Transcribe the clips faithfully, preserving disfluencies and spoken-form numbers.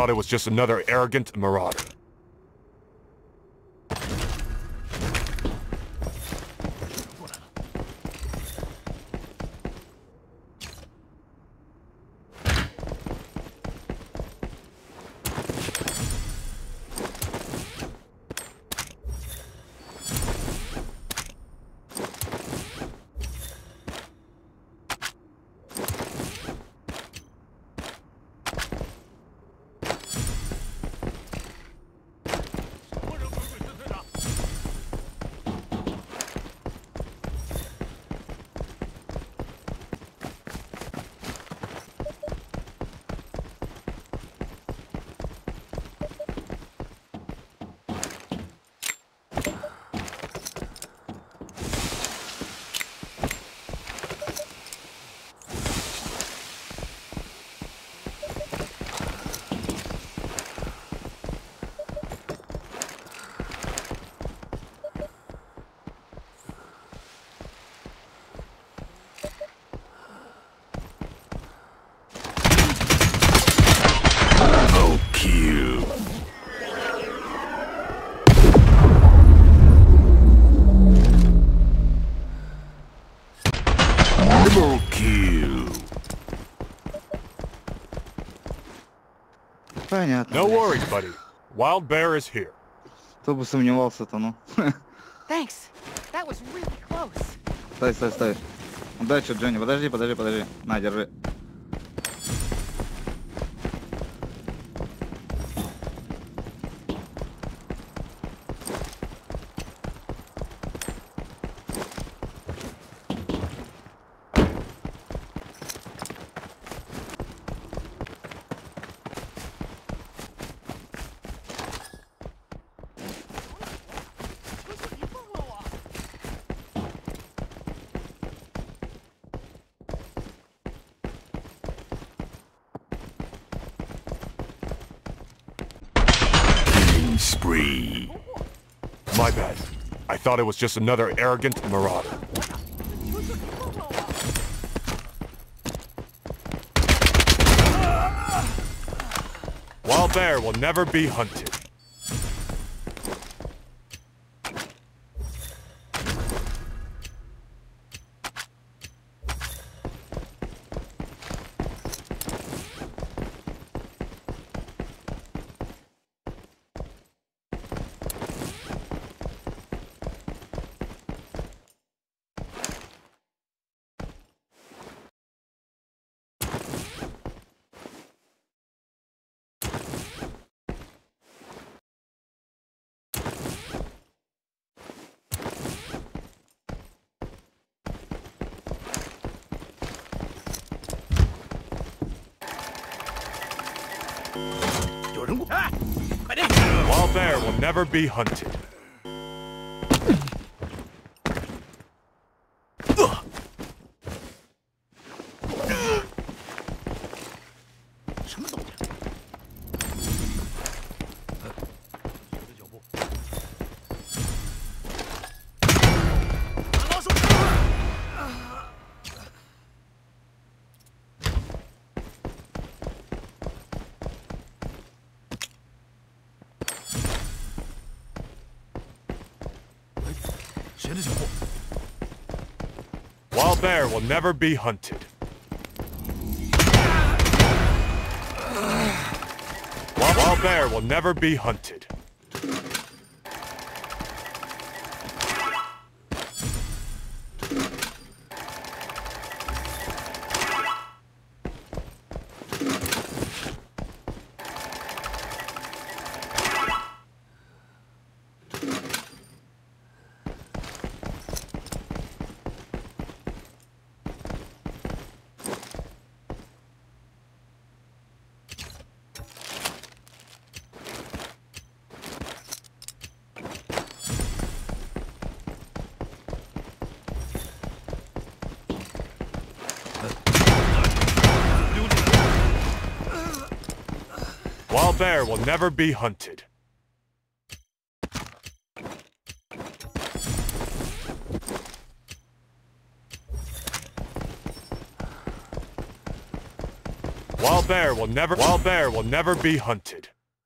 thought it was just another arrogant marauder. Понятно. No worries, buddy. Wild bear is here. Кто бы сомневался-то, ну. Thanks. That was really close. Стой, стой, стой. Удачи, Джонни. Подожди, подожди, подожди. На, держи. Spree. My bad. I thought it was just another arrogant marauder. Wild bear will never be hunted. Wild bear will never be hunted. Wild bear will never be hunted. Wild bear will never be hunted. Wild bear will never be hunted. Wild bear will never wild bear will never be hunted.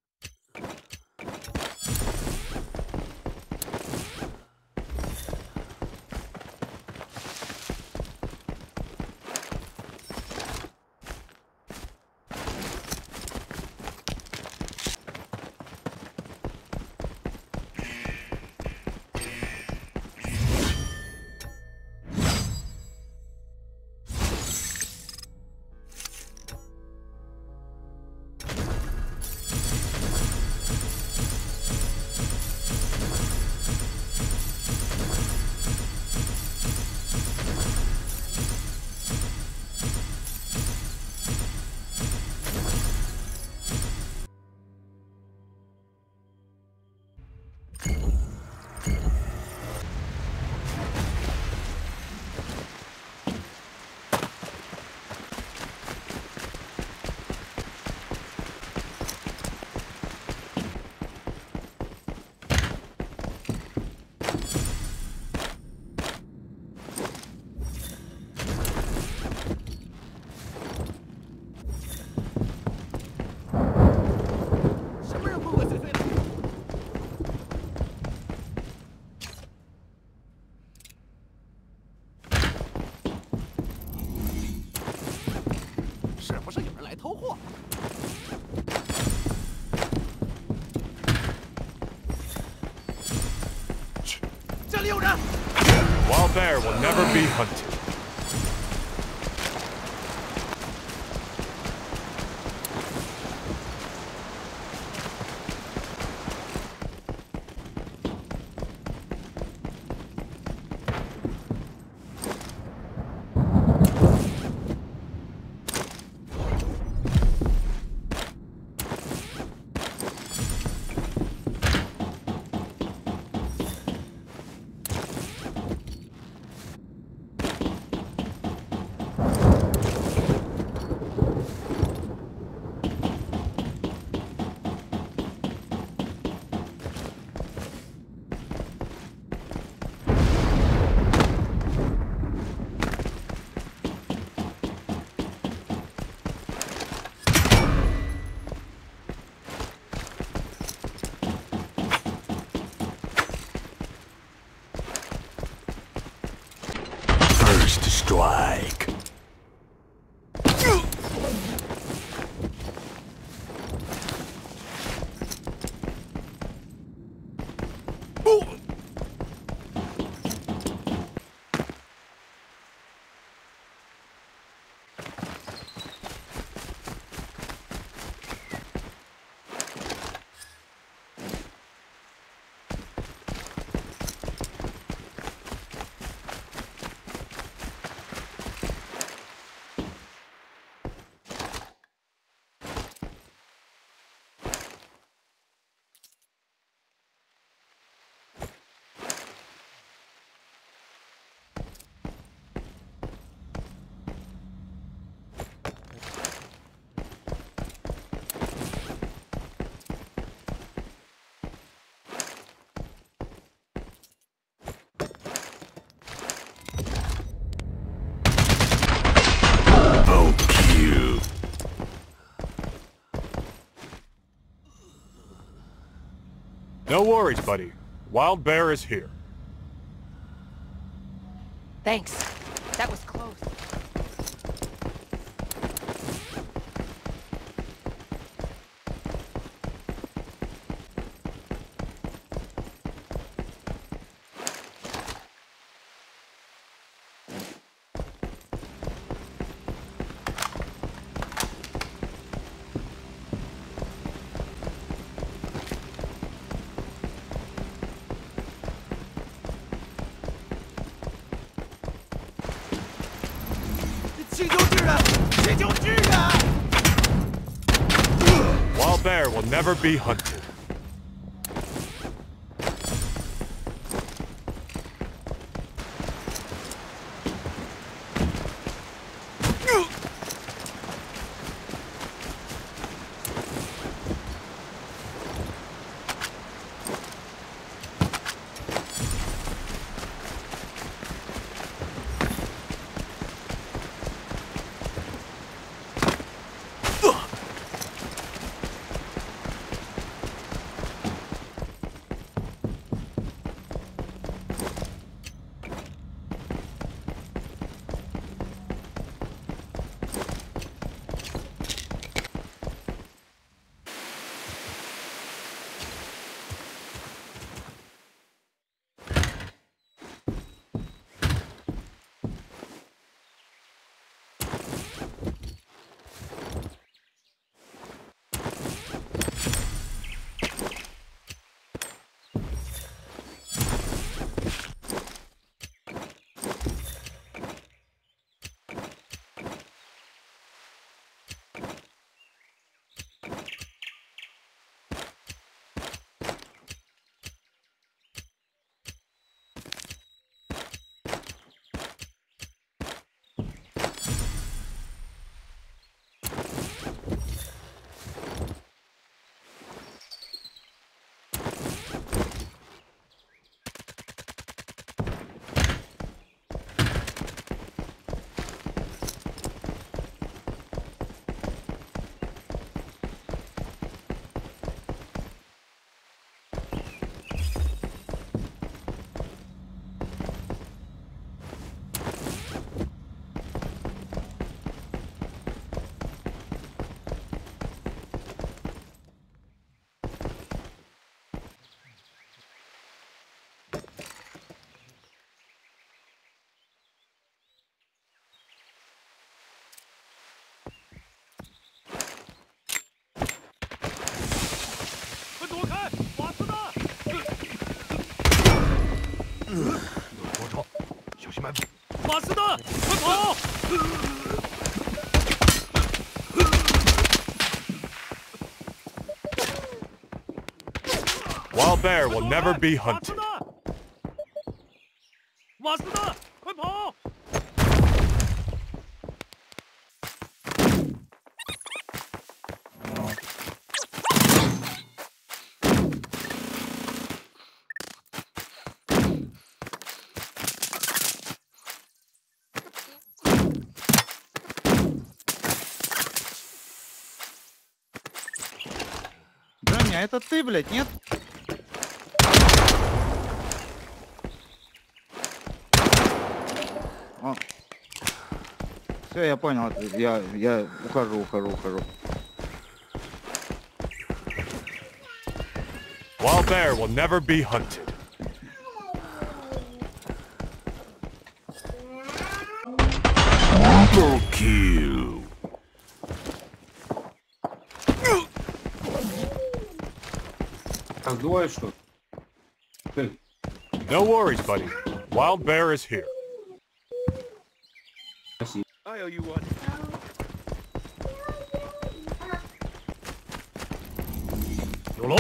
Wild bear will never be hunted. Strike. No worries, buddy. Wild bear is here. Thanks. That was close. Wild bear will never be hunted. 们。 马斯纳，快跑！ Wild bear will never be hunted. 马斯纳，快跑！ Джонни, а это ты, блядь, нет? О. Все, я понял. Я, я ухожу, ухожу, ухожу. Wild bear will never be hunted. Double kill. Раздуваешь что? Ты. No worries, buddy. Wild bear is here. Спасибо. I owe you one. Hello?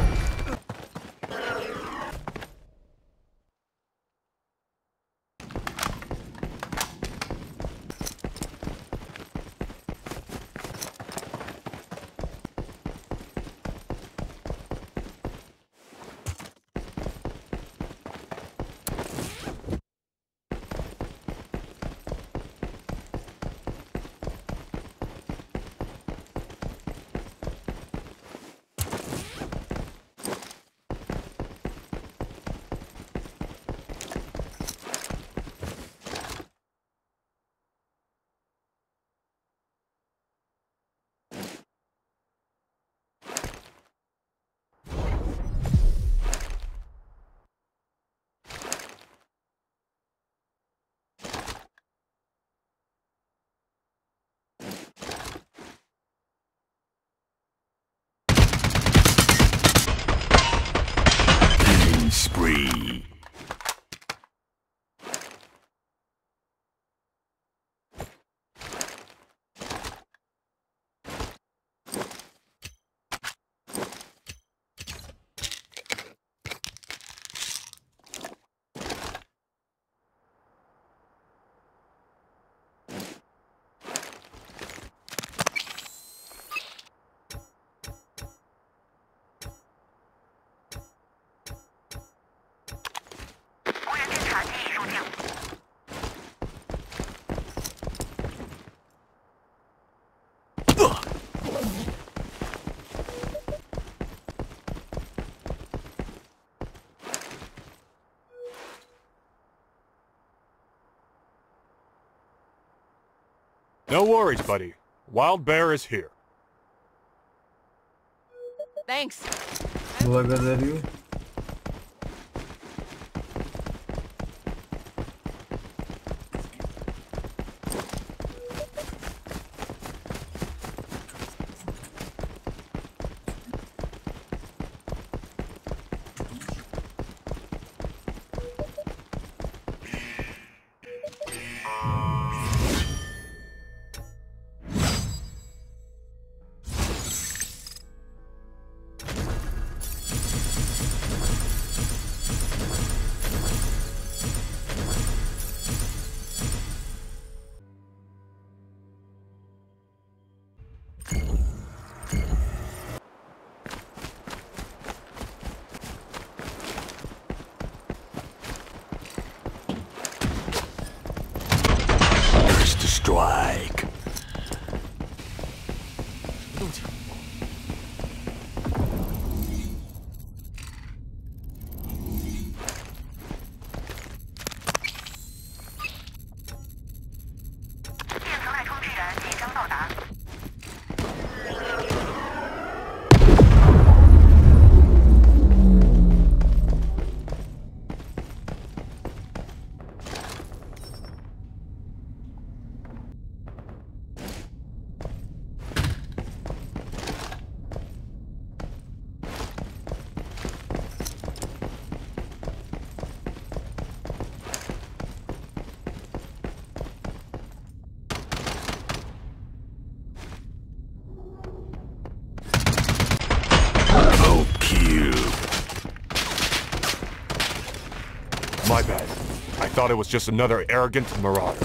Spree. No worries, buddy. Wild bear is here. Thanks. Благодарю. First to strike. My bad. I thought it was just another arrogant marauder.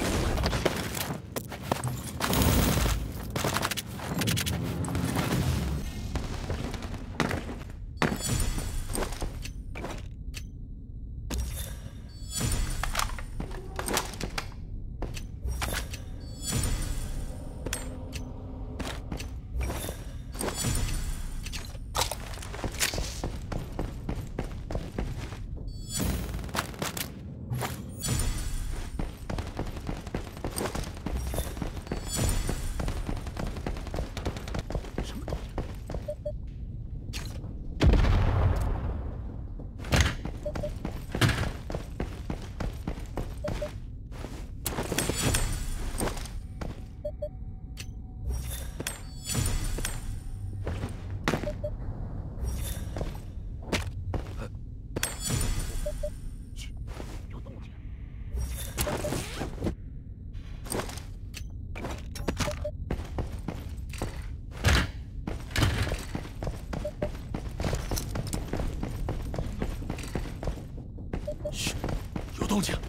有动静。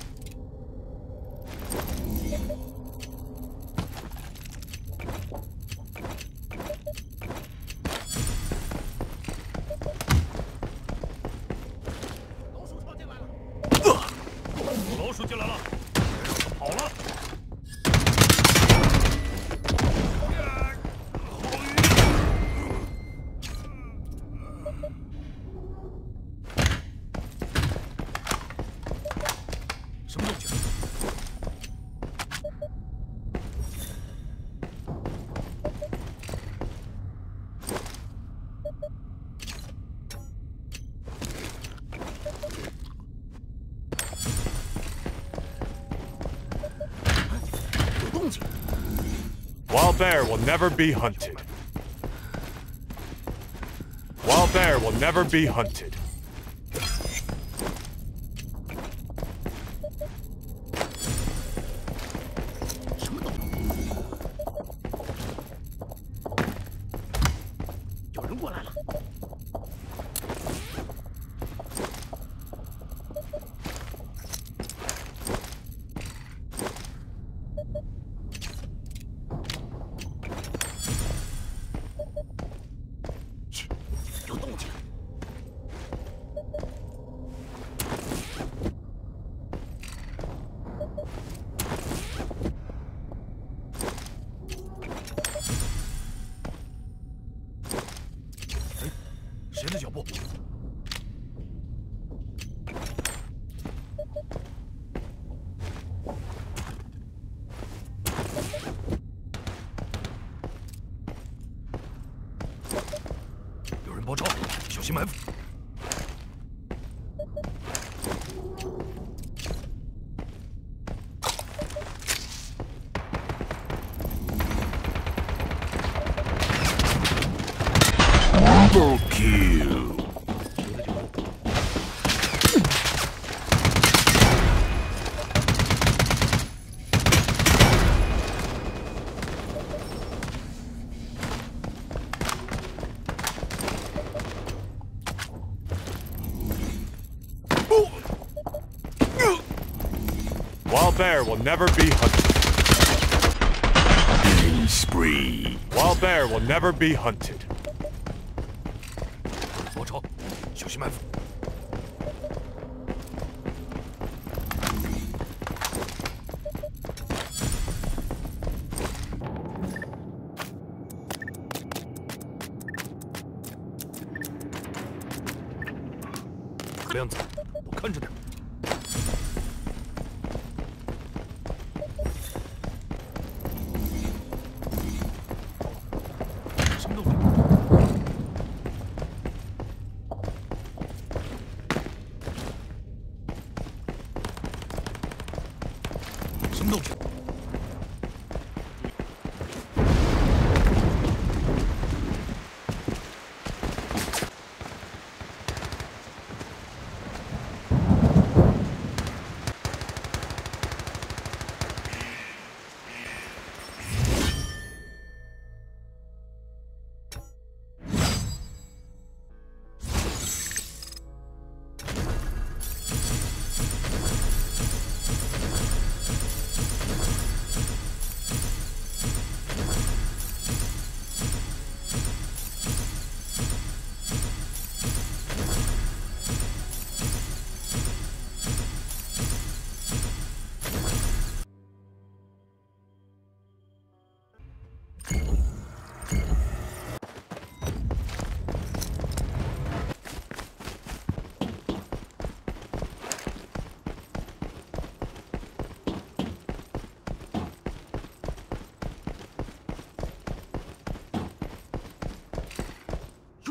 老鼠进来了，跑了。什么动静？有动静。 Wild bear will never be hunted. Wild bear will never be hunted. 谁的脚步？有人包抄，小心埋伏。 Double kill. ，Wild bear will never be hunted. Killing spree. Wild bear will never be hunted. 包抄，小心埋伏。亮子，我看着点。什么动静？什么动静？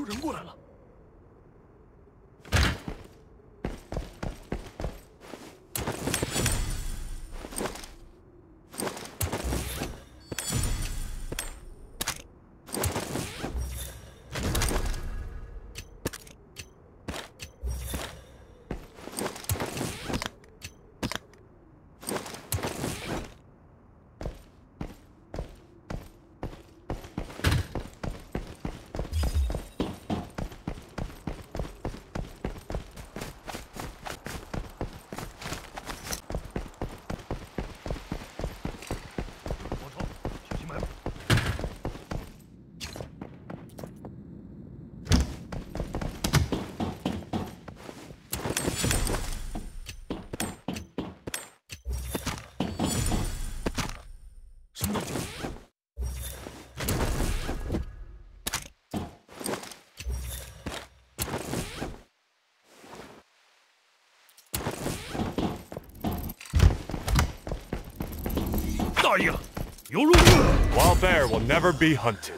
人过来了。 大爷，有路。 Wild bear will never be hunted.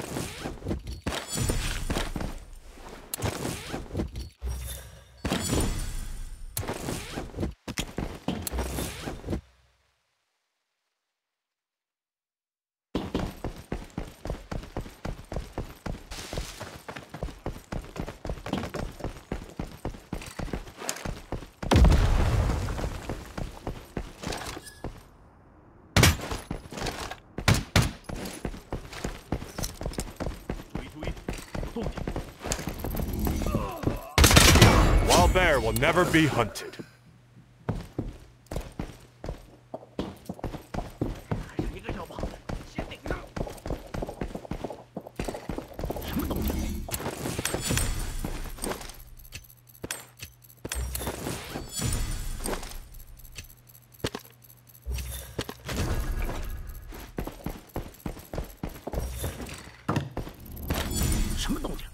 Wild bear will never be hunted. 一个小胖子，先顶上。什么东西？什么东西？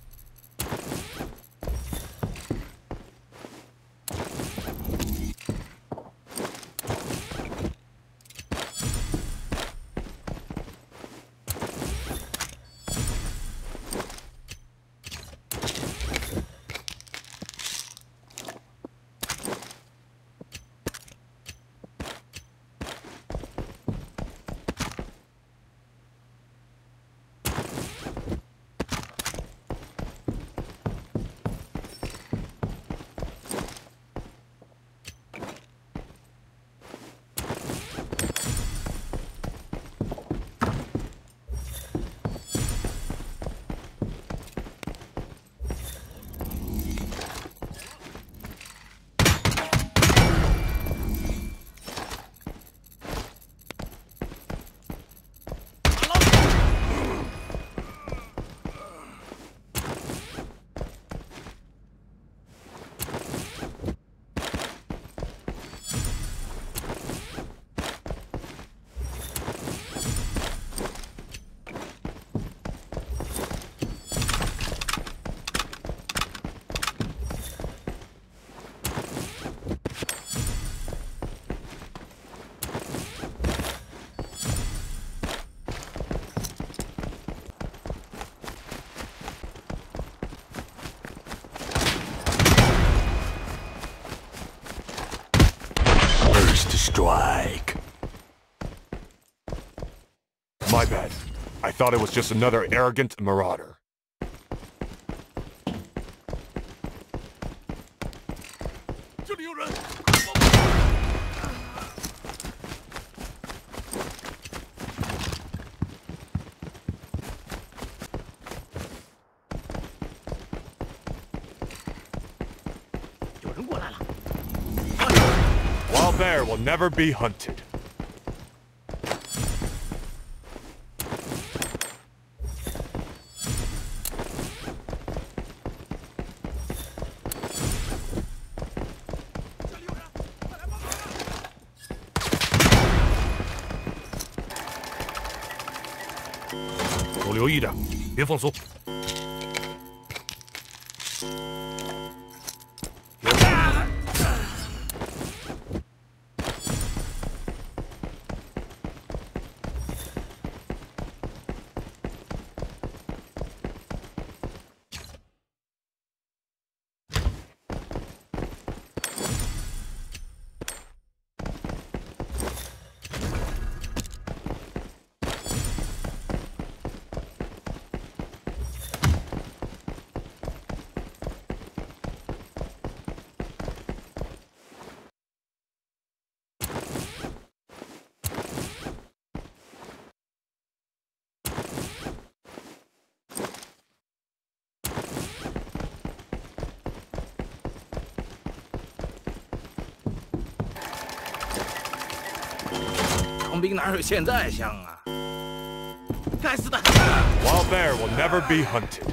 Strike. My bad. I thought it was just another arrogant marauder. 这里有人！有人过来了。 Wild bear will never be hunted. Có 多留意点，别放松。 兵哪有现在香啊？该死的！ Wild bear will never be hunted.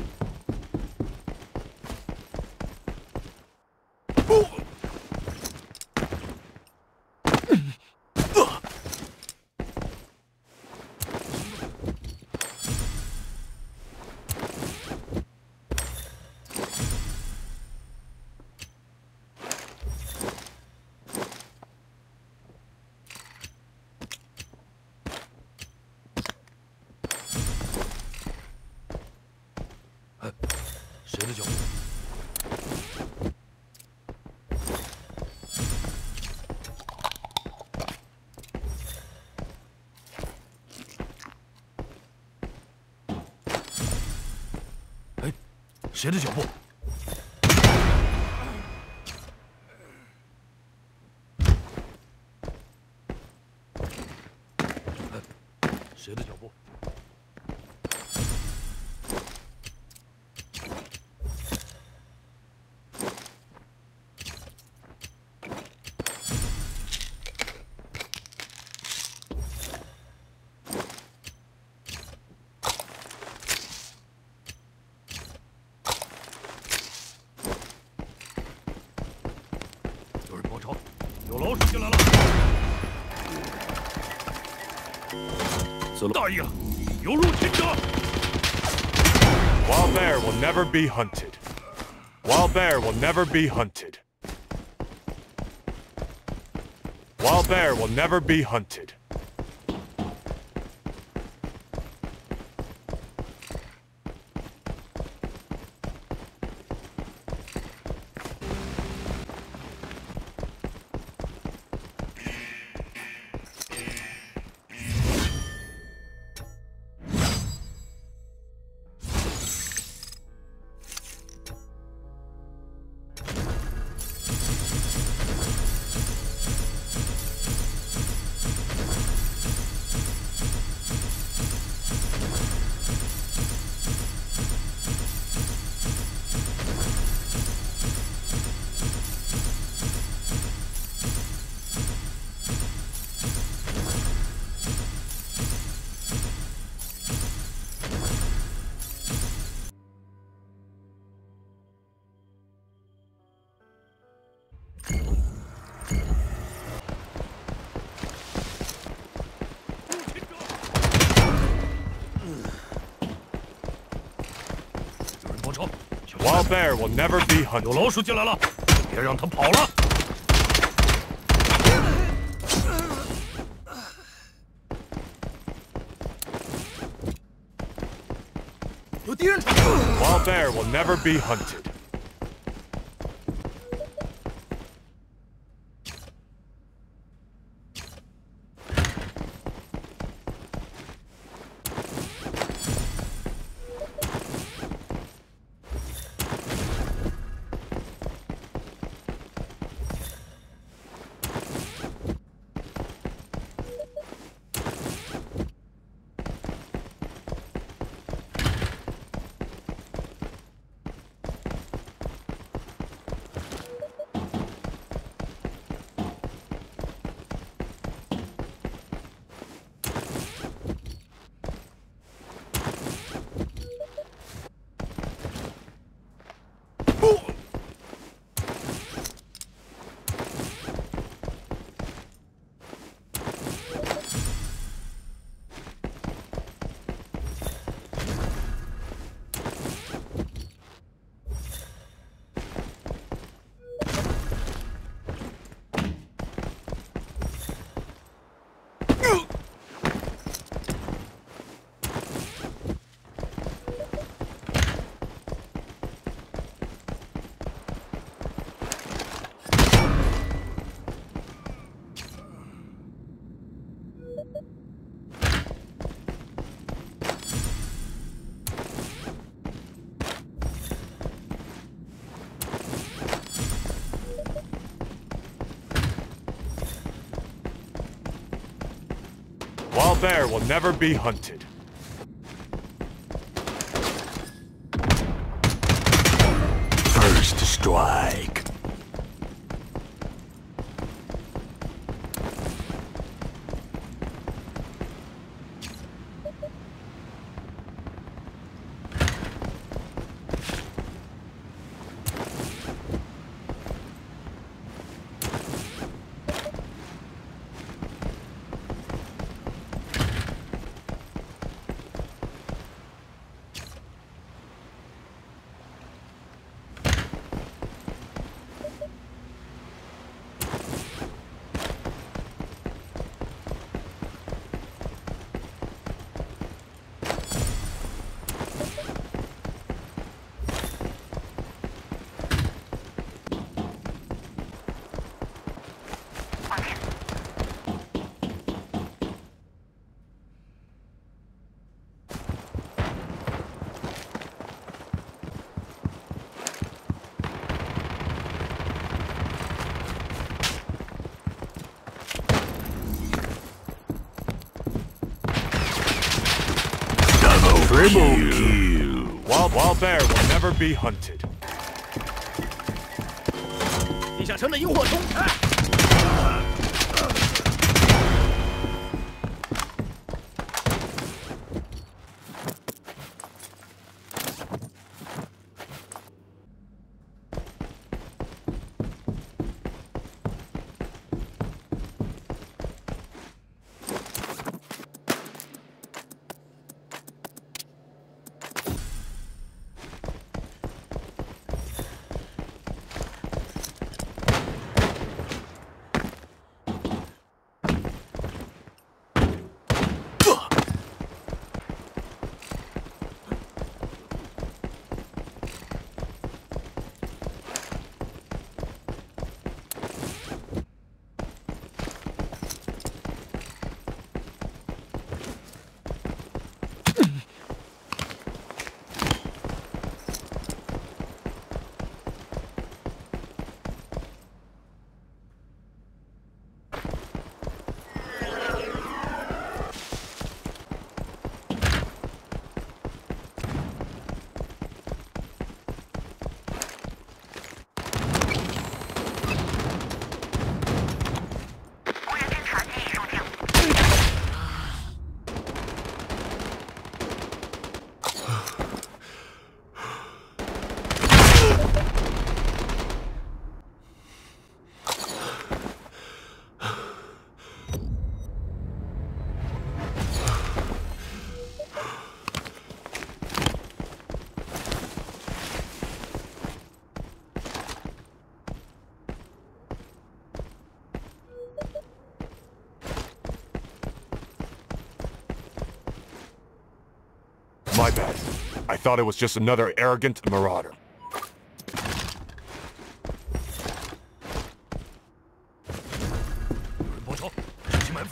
谁的脚步？谁的脚步？有人包抄，有老鼠进来了！死了！大意了，有入侵者！ Wild bear will never be hunted. Wild bear will never be hunted. Wild bear will never be hunted. Wild bear will never be hunted. 有老鼠进来了，别让它跑了！有敌人！ Wild bear will never be hunted. Wild bear will never be hunted. First strike. kill. Wild, wild bear will never be hunted. 地下城的萤火虫，哎！ My bad. I thought it was just another arrogant marauder. 包抄，去埋伏。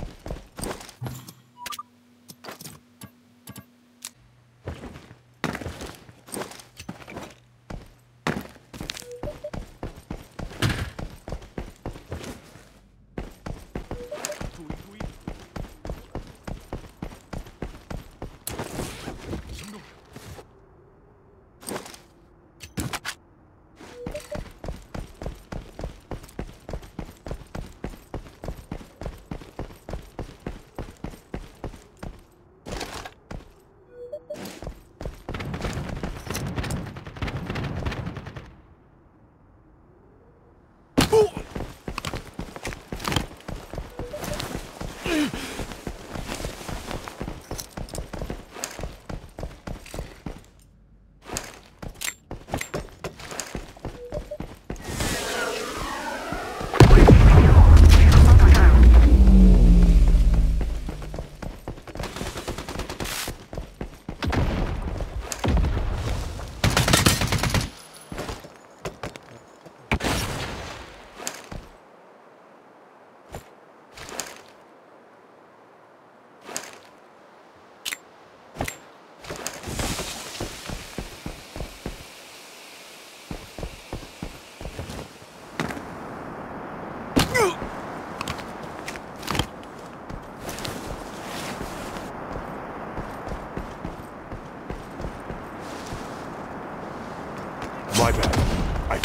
My bad. I...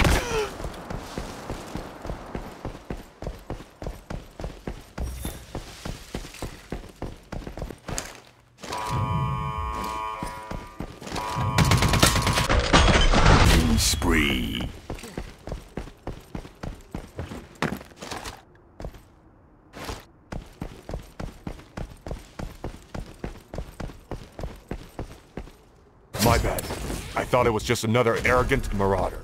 Spree. My bad. I thought it was just another arrogant marauder.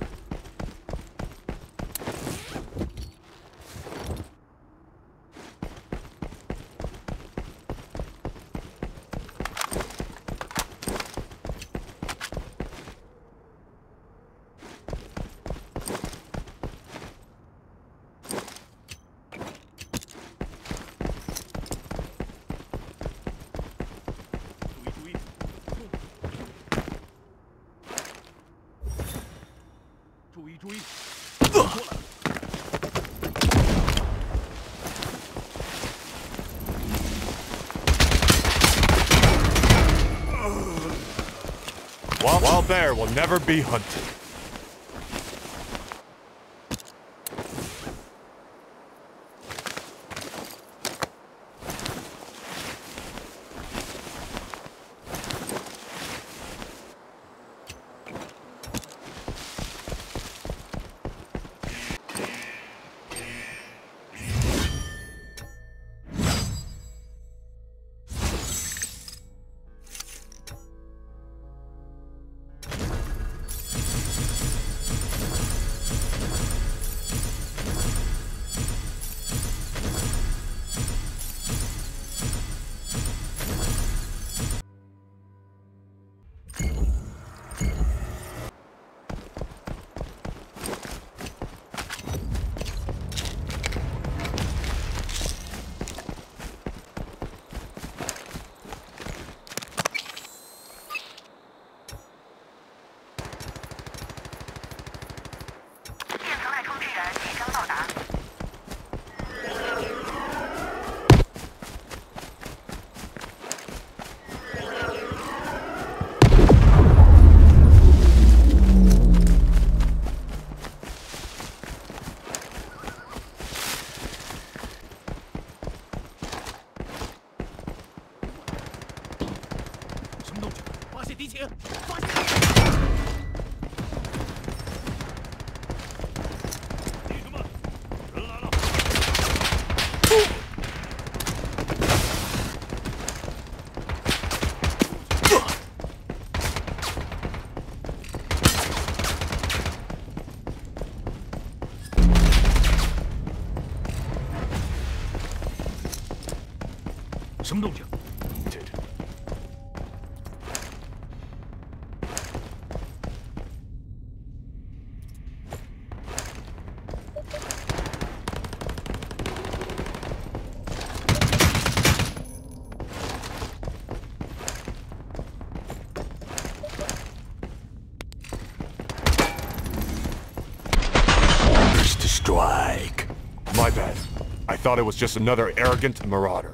Wild bear will never be hunted. 什么动静？ Strike. My bad. I thought it was just another arrogant marauder.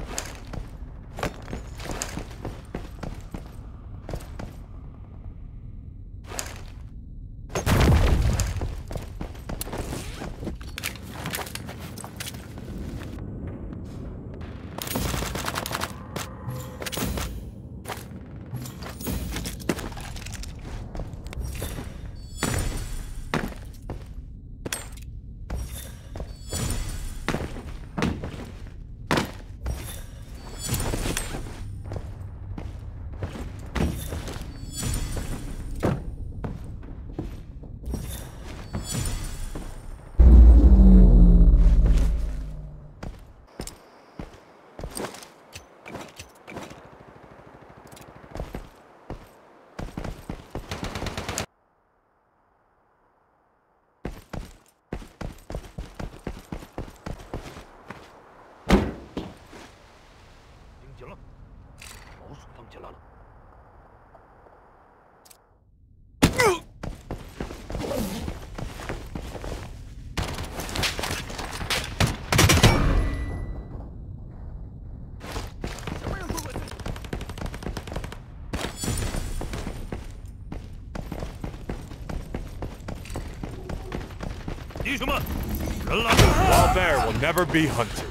Wild bear will never be hunted.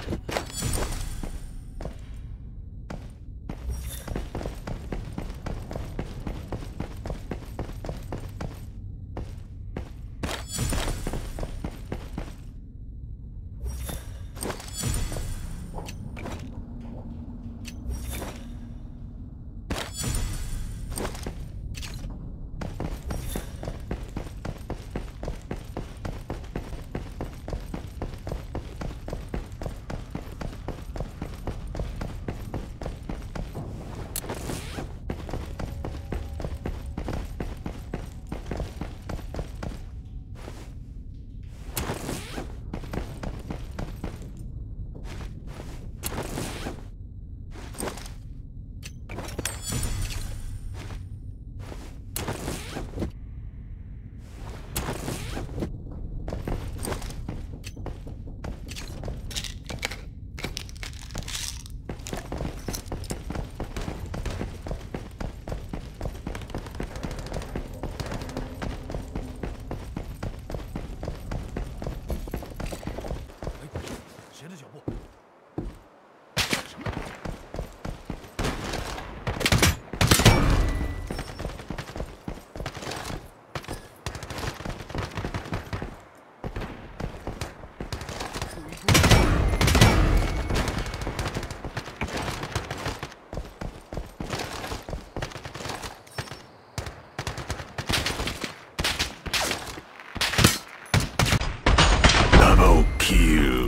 kill.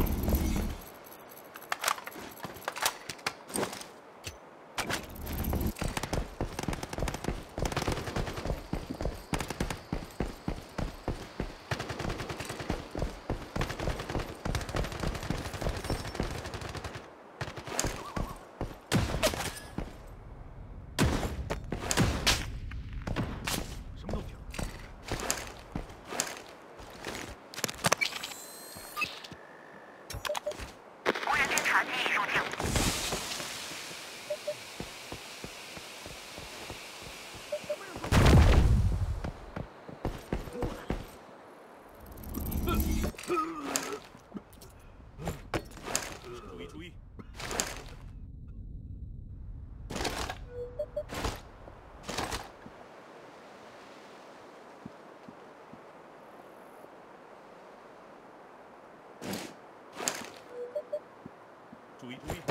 什么动静？ 无人侦察机已入境。 注意注意！ 注意注意！